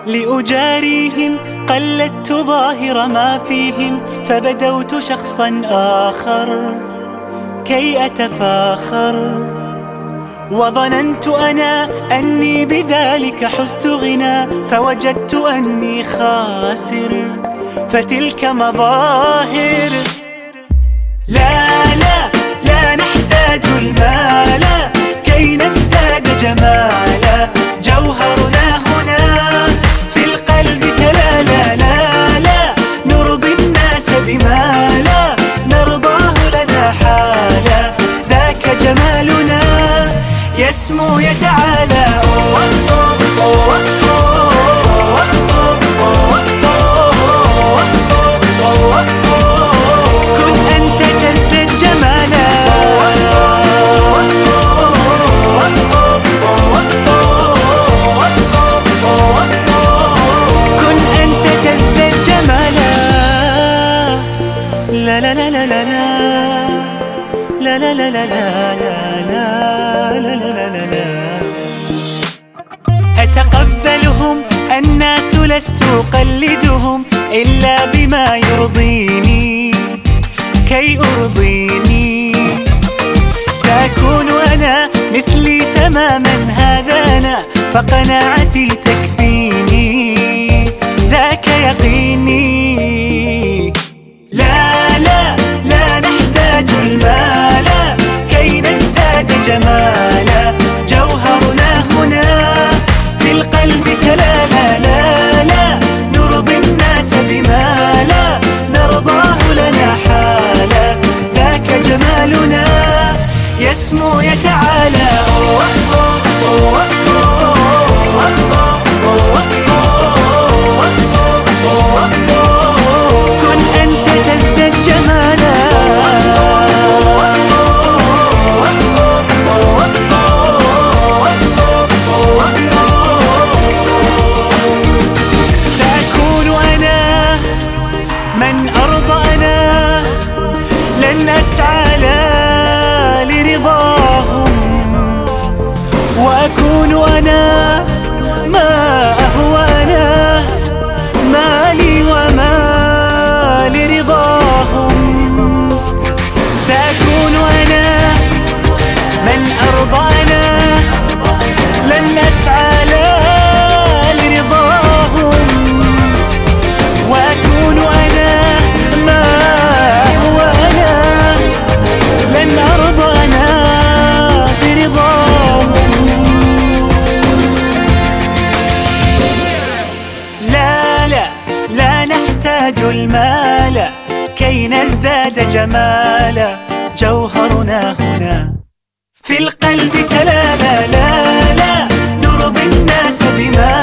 لأجاريهم قلدت ظاهر ما فيهم، فبدوت شخصا آخر كي أتفاخر، وظننت أنا أني بذلك حزت غنى، فوجدت أني خاسر، فتلك مظاهر. لا لا لا نحتاج المال كي نزداد جمالا، جوهرنا هنا في القلب تلالا. لا لا نرضي الناس بما لا نرضاه لنا حالا، ذاك جمالنا يسمو يتعالى. كن أنت تزداد جمالا، كن أنت تزداد جمالا. لا لا لا لا لا لا لا لا لا لا لا لا. أتقبلهم الناس لست أقلدهم إلا بما يرضيني كي أرضيني، سأكون أنا مثلي تماما هذا أنا، فقناعتي تكفيني ذاك يقيني. لا لا لا نحتاج المال كي نزداد جمالا، جوهرنا هنا في القلب تلالا. لا لا نرضي الناس بما لا نرضاه لنا حالا، ذاك جمالنا يسمو يتعالى. كن أنت تزداد جمالا، سأكون أنا من أرضى أنا، لن أسعى لا لرضاهم، وأكون أنا ما أهوى أنا، ما لي وما لرضاهم. سأكون أنا من أرضى أنا، لن أسعى لا لرضاهم، وأكون أنا ما هو أنا، لن أرضى أنا برضاهم. لا لا لا نحتاج المال كي نزداد جمالا، جوهرنا هنا في القلب تلالا. لا لا نرضي الناس بما